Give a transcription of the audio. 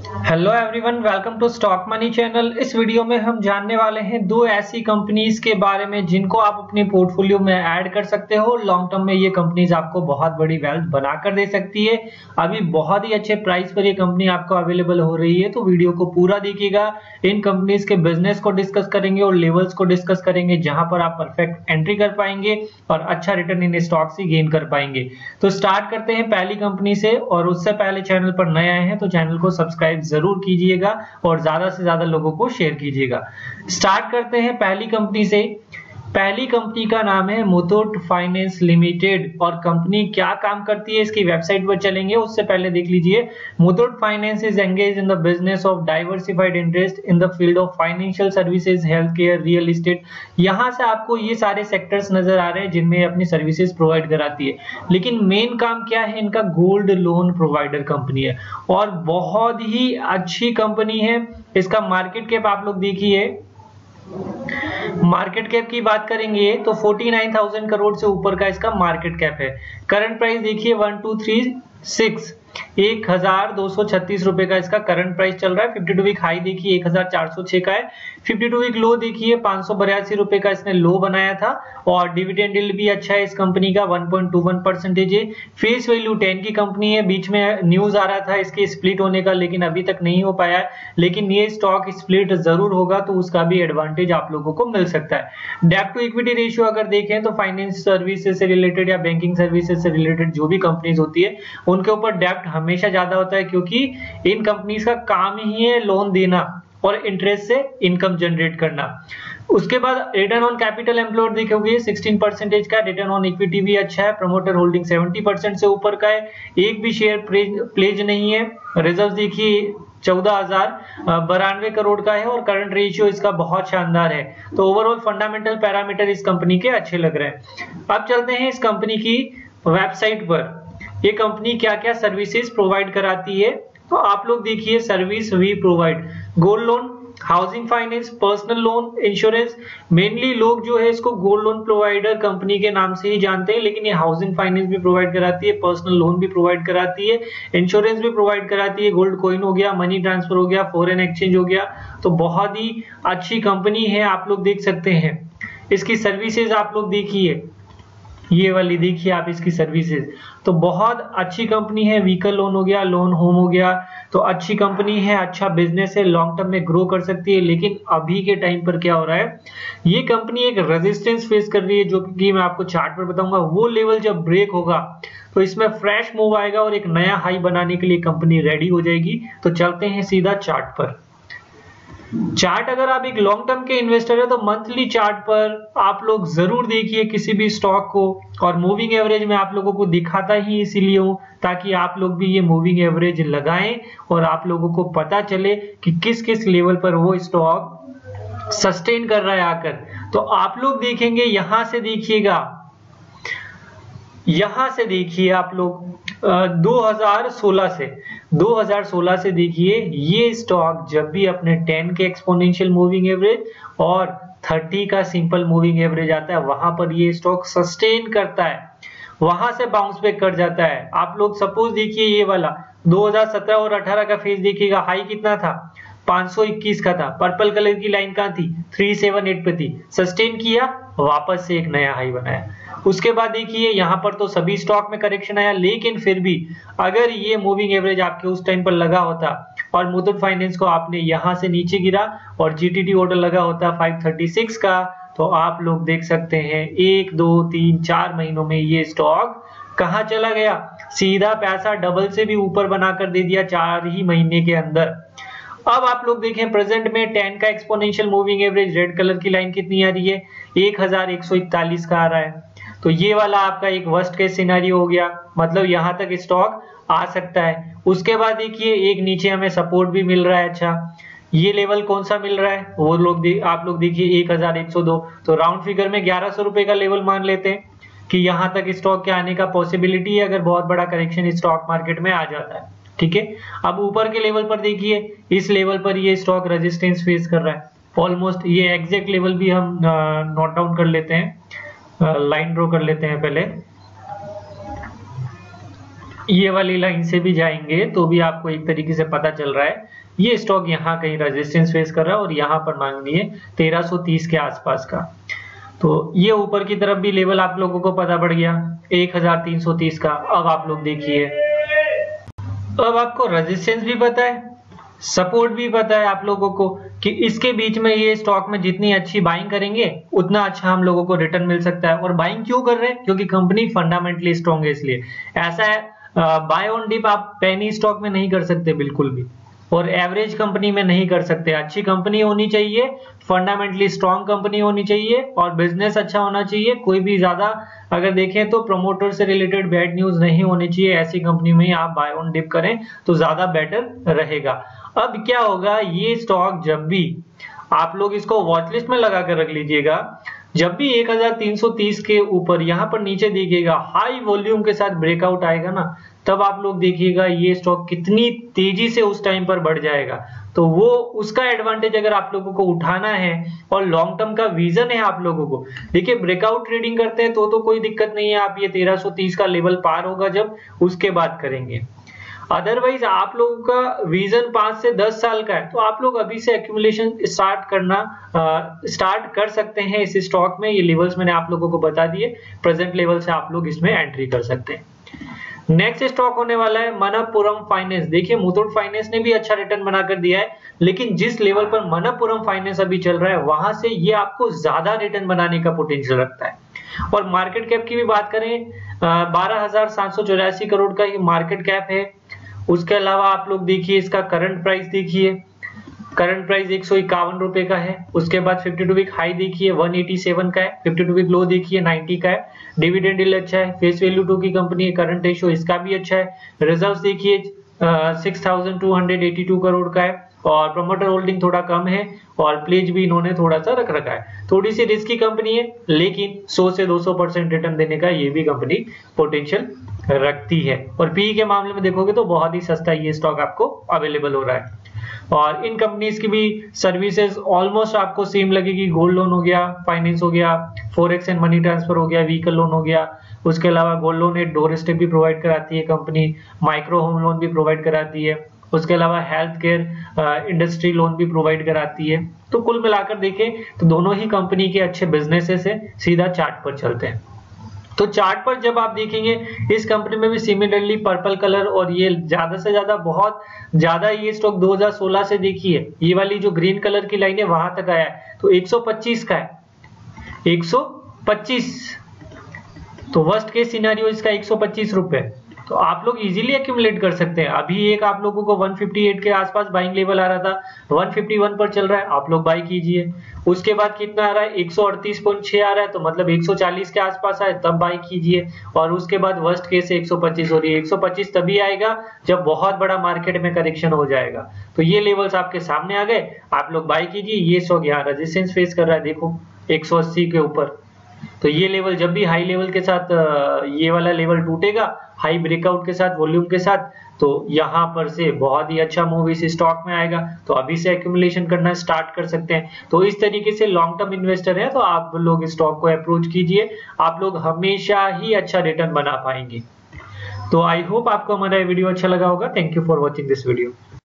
Hello everyone, welcome to stock money channel. इस वीडियो में हम जानने वाले हैं दो ऐसी कंपनीज के बारे में जिनको आप अपने पोर्टफोलियो में ऐड कर सकते हो। लॉन्ग टर्म में ये कंपनीज आपको बहुत बड़ी वेल्थ बनाकर दे सकती है। अभी बहुत ही अच्छे प्राइस पर ये कंपनी आपको अवेलेबल हो रही है, तो वीडियो को पूरा देखिएगा। इन कंपनीज के बिजनेस को डिस्कस करेंगे और लेवल्स को डिस्कस करेंगे जहां पर आप परफेक्ट एंट्री कर पाएंगे और अच्छा रिटर्न इन स्टॉक से गेन कर पाएंगे। तो स्टार्ट करते हैं पहली कंपनी से, और उससे पहले चैनल पर नए आए हैं तो चैनल को सब्सक्राइब जरूर कीजिएगा और ज्यादा से ज्यादा लोगों को शेयर कीजिएगा। स्टार्ट करते हैं पहली कंपनी से। पहली कंपनी का नाम है मुथूट फाइनेंस लिमिटेड, और कंपनी क्या काम करती है इसकी वेबसाइट पर चलेंगे। उससे पहले देख लीजिए, Muthoot finance is engage in the business of diversified interest in the field of financial services, health care, real estate. यहां से आपको ये सारे सेक्टर्स नजर आ रहे हैं जिनमें अपनी सर्विसेज प्रोवाइड कराती है। लेकिन मेन काम क्या है इनका? गोल्ड लोन प्रोवाइडर कंपनी है और बहुत ही अच्छी कंपनी है। इसका मार्केट कैप आप लोग देखिए, मार्केट कैप की बात करेंगे तो 49,000 करोड़ से ऊपर का इसका मार्केट कैप है। करंट प्राइस देखिए 1236, 1236 रुपए का इसका करंट प्राइस चल रहा है। 52 वीक हाई देखिए 1406 का है। 52 वीक लो देखिए 582 रुपए का इसने लो बनाया था। और डिविडेंड यील्ड भी अच्छा है इस कंपनी का, 1.21% है। फेस वैल्यू 10 की कंपनी है। बीच में न्यूज आ रहा था इसके स्प्लिट होने का, लेकिन अभी तक नहीं हो पाया है। लेकिन ये स्टॉक स्प्लिट जरूर होगा तो उसका भी एडवांटेज आप लोगों को मिल सकता है। डेब्ट टू इक्विटी रेशियो अगर देखें तो फाइनेंस सर्विसेज से रिलेटेड या बैंकिंग सर्विसेज से रिलेटेड जो भी कंपनीज होती है उनके ऊपर डेब्ट हमेशा ज्यादा होता है, क्योंकि इन कंपनीज का काम ही है लोन देना और इंटरेस्ट से इनकम जनरेट करना। उसके बाद रिटर्न ऑन कैपिटल एम्प्लॉयड देखोगे 16% का। रिटर्न ऑन इक्विटी भी अच्छा है। प्रमोटर होल्डिंग 70% से ऊपर का है। एक भी शेयर प्लेज नहीं है। रिजर्व देखिए 14,092 करोड़ का है और करंट रेशियो इसका बहुत शानदार है। तो ओवरऑल फंडामेंटल पैरामीटर इस कंपनी के अच्छे लग रहे हैं। अब चलते हैं इस कंपनी की वेबसाइट पर। ये कंपनी क्या क्या सर्विसेज प्रोवाइड कराती है तो आप लोग देखिए। Service we provide gold loan, housing finance, personal loan, insurance. Mainly लोग जो है इसको गोल्ड लोन प्रोवाइडर कंपनी के नाम से ही जानते हैं, लेकिन ये हाउसिंग फाइनेंस भी प्रोवाइड कराती है, पर्सनल लोन भी प्रोवाइड कराती है, इंश्योरेंस भी प्रोवाइड कराती है, गोल्ड कॉइन हो गया, मनी ट्रांसफर हो गया, फॉरेन एक्सचेंज हो गया। तो बहुत ही अच्छी कंपनी है, आप लोग देख सकते हैं। इसकी सर्विसेज आप लोग देखिए, ये वाली देखिए आप इसकी सर्विसेज, तो बहुत अच्छी कंपनी है। व्हीकल लोन हो गया, लोन होम हो गया, तो अच्छी कंपनी है, अच्छा बिजनेस है, लॉन्ग टर्म में ग्रो कर सकती है। लेकिन अभी के टाइम पर क्या हो रहा है, ये कंपनी एक रेजिस्टेंस फेस कर रही है, जो कि मैं आपको चार्ट पर बताऊंगा। वो लेवल जब ब्रेक होगा तो इसमें फ्रेश मूव आएगा और एक नया हाई बनाने के लिए कंपनी रेडी हो जाएगी। तो चलते हैं सीधा चार्ट पर। चार्ट अगर आप एक लॉन्ग टर्म के इन्वेस्टर है तो मंथली चार्ट पर आप लोग जरूर देखिए किसी भी स्टॉक को, और मूविंग एवरेज में आप लोगों को दिखाता ही इसीलिए हूं ताकि आप लोग भी ये मूविंग एवरेज लगाएं और आप लोगों को पता चले कि किस किस लेवल पर वो स्टॉक सस्टेन कर रहा है आकर। तो आप लोग देखेंगे, यहां से देखिएगा, यहां से देखिए आप लोग 2016 से देखिए ये स्टॉक जब भी अपने 10 के एक्सपोनेंशियल मूविंग एवरेज और 30 का सिंपल मूविंग एवरेज आता है, वहां पर ये स्टॉक सस्टेन करता है, वहां से बाउंस बैक कर जाता है। आप लोग सपोज देखिए ये वाला 2017 और 18 का फेज देखिएगा, हाई कितना था? 521 का था। पर्पल कलर की लाइन कहां थी? 378 पे थी। सस्टेन किया, वापस से एक नया हाई बनाया। उसके बाद देखिए यहाँ पर तो सभी स्टॉक में करेक्शन आया, लेकिन फिर भी अगर ये मूविंग एवरेज आपके उस टाइम पर लगा होता और मुथूट फाइनेंस को आपने यहां से नीचे गिरा और जीटीटी ऑर्डर लगा होता 536 का, तो आप लोग देख सकते हैं 1 2 3 4 महीनों में ये स्टॉक कहां चला गया? सीधा पैसा डबल से भी ऊपर बनाकर दे दिया 4 ही महीने के अंदर। अब आप लोग देखें प्रेजेंट में 10 का exponential moving average, red colour की लाइन कितनी आ रही है? 1141 का आ रहा है। तो ये वाला आपका एक वर्स्ट केस सिनेरियो हो गया, मतलब यहां तक स्टॉक आ सकता है। उसके बाद देखिए एक नीचे हमें सपोर्ट भी मिल रहा है। अच्छा, ये लेवल कौन सा मिल रहा है वो लोग आप लोग देखिए 1102। तो राउंड फिगर में 1100 रुपए का लेवल मान लेते हैं कि यहां तक स्टॉक के आने का पॉसिबिलिटी है अगर बहुत बड़ा करेक्शन स्टॉक मार्केट में आ जाता है। ठीक है, अब ऊपर के लेवल पर देखिए, इस लेवल पर ये स्टॉक रेजिस्टेंस फेस कर रहा है ऑलमोस्ट। ये एग्जैक्ट लेवल भी हम नोट डाउन कर लेते हैं, लाइन ड्रॉ कर लेते हैं पहले। ये वाली लाइन से भी जाएंगे तो भी आपको एक तरीके से पता चल रहा है ये स्टॉक यहाँ कहीं रेजिस्टेंस फेस कर रहा है और यहाँ पर मांगनी है 1330 के आसपास का। तो ये ऊपर की तरफ भी लेवल आप लोगों को पता पड़ गया 1330 का। अब आप लोग देखिए, अब आपको रेजिस्टेंस भी पता है, सपोर्ट भी पता है आप लोगों को कि इसके बीच में ये स्टॉक में जितनी अच्छी बाइंग करेंगे उतना अच्छा हम लोगों को रिटर्न मिल सकता है। और बाइंग क्यों कर रहे हैं? क्योंकि कंपनी फंडामेंटली स्ट्रॉन्ग है, इसलिए ऐसा है। बाय ऑन डिप आप पेनी स्टॉक में नहीं कर सकते बिल्कुल भी, और एवरेज कंपनी में नहीं कर सकते। अच्छी कंपनी होनी चाहिए, फंडामेंटली स्ट्रॉन्ग कंपनी होनी चाहिए और बिजनेस अच्छा होना चाहिए। कोई भी ज्यादा अगर देखें तो प्रमोटर से रिलेटेड बैड न्यूज नहीं होनी चाहिए। ऐसी कंपनी में आप बाय ऑन डिप करें तो ज्यादा बेटर रहेगा। अब क्या होगा, ये स्टॉक जब भी आप लोग इसको वॉच लिस्ट में लगा कर रख लीजिएगा, जब भी 1330 के ऊपर यहाँ पर नीचे देखिएगा हाई वॉल्यूम के साथ ब्रेकआउट आएगा ना, तब आप लोग देखिएगा ये स्टॉक कितनी तेजी से उस टाइम पर बढ़ जाएगा। तो वो उसका एडवांटेज अगर आप लोगों को उठाना है और लॉन्ग टर्म का विजन है आप लोगों को, देखिए ब्रेकआउट ट्रेडिंग करते हैं तो कोई दिक्कत नहीं है, आप ये 1330 का लेवल पार होगा जब, उसके बाद करेंगे। अदरवाइज आप लोगों का विजन 5 से 10 साल का है तो आप लोग अभी से एक्यूमुलेशन स्टार्ट कर सकते हैं इस स्टॉक में। ये लेवल्स मैंने आप लोगों को बता दिए, प्रेजेंट लेवल से आप लोग इसमें एंट्री कर सकते हैं। नेक्स्ट स्टॉक होने वाला है मनप्पुरम फाइनेंस। देखिए मुथूट फाइनेंस ने भी अच्छा रिटर्न बनाकर दिया है, लेकिन जिस लेवल पर मनप्पुरम फाइनेंस अभी चल रहा है वहां से ये आपको ज्यादा रिटर्न बनाने का पोटेंशियल रखता है। और मार्केट कैप की भी बात करें 12,784 करोड़ का ये मार्केट कैप है। उसके अलावा आप लोग देखिए इसका करंट प्राइस देखिए, करंट प्राइस 151 रुपए का है। उसके बाद 52 वीक हाई देखिए 187 का है, 52 वीक लो देखिए 90 का है। डिविडेंड यील्ड अच्छा है, फेस वैल्यू 2 की कंपनी है, करंट रेशियो इसका भी अच्छा है। रिजर्व्स देखिए 6,282 करोड़ का है और प्रमोटर होल्डिंग थोड़ा कम है और प्लेज भी इन्होंने थोड़ा सा रख रखा है। थोड़ी सी रिस्की कंपनी है लेकिन 100 से 200% रिटर्न देने का ये भी कंपनी पोटेंशियल रखती है। और पीई के मामले में देखोगे तो बहुत ही सस्ता ये स्टॉक आपको अवेलेबल हो रहा है। और इन कंपनीज की भी सर्विसेज ऑलमोस्ट आपको सेम लगेगी। गोल्ड लोन हो गया, फाइनेंस हो गया, फॉरेक्स एंड मनी ट्रांसफर हो गया, व्हीकल लोन हो गया। उसके अलावा gold loan at door step भी प्रोवाइड कराती है कंपनी, माइक्रो होम लोन भी प्रोवाइड कराती है। उसके अलावा हेल्थ केयर इंडस्ट्री लोन भी प्रोवाइड कराती है। तो कुल मिलाकर देखें तो दोनों ही कंपनी के अच्छे बिजनेसेस है। सीधा चार्ट पर चलते हैं तो चार्ट पर जब आप देखेंगे इस कंपनी में भी सिमिलरली पर्पल कलर और ये ज्यादा से ज्यादा बहुत ज्यादा ये स्टॉक 2016 से देखिए ये वाली जो ग्रीन कलर की लाइन है वहां तक आया है तो 125 का है, 125। तो वर्स्ट केस सिनेरियो इसका 125 रुपए। तो आप लोग इजीली एक्यूमुलेट कर सकते हैं। अभी एक आप लोगों को 158 के आसपास बाइंग लेवल आ रहा था, 151 पर चल रहा है, आप लोग बाई कीजिए। उसके बाद कितना आ रहा है 138.6 आ रहा है तो मतलब 140 के आसपास आए तब बाई कीजिए। और उसके बाद वर्स्ट केस से 125 हो रही है। 125 तभी आएगा जब बहुत बड़ा मार्केट में करेक्शन हो जाएगा। तो ये लेवल्स आपके सामने आ गए, आप लोग बाई कीजिए। ये स्टॉक यहाँ रेजिस्टेंस फेस कर रहा है, देखो 180 के ऊपर। तो ये लेवल जब भी हाई लेवल के साथ ये वाला लेवल टूटेगा हाई ब्रेकआउट के साथ वॉल्यूम के साथ, तो यहाँ पर से बहुत ही अच्छा मूव इस स्टॉक में आएगा। तो अभी से एक्यूमुलेशन करना स्टार्ट कर सकते हैं। तो इस तरीके से लॉन्ग टर्म इन्वेस्टर है तो आप लोग स्टॉक को अप्रोच कीजिए, आप लोग हमेशा ही अच्छा रिटर्न बना पाएंगे। तो आई होप आपको हमारा वीडियो अच्छा लगा होगा। Thank you for watching this video.